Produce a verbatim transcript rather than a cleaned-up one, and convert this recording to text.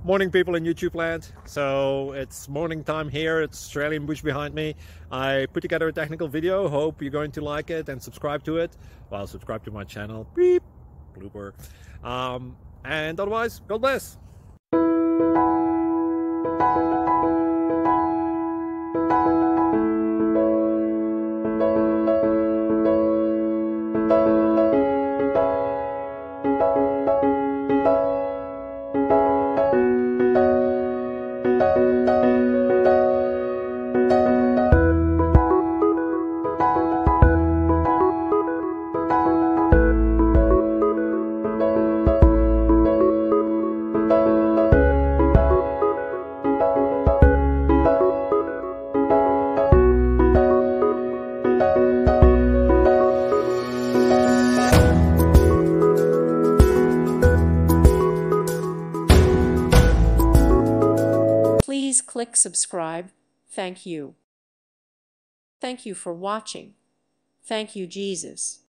Morning, people in YouTube land. So it's morning time here. It's Australian bush behind me. I put together a technical video. Hope you're going to like it and subscribe to it. Well, subscribe to my channel. Beep, blooper. Um, and otherwise, God bless. Please click subscribe. Thank you. Thank you for watching. Thank you, Jesus.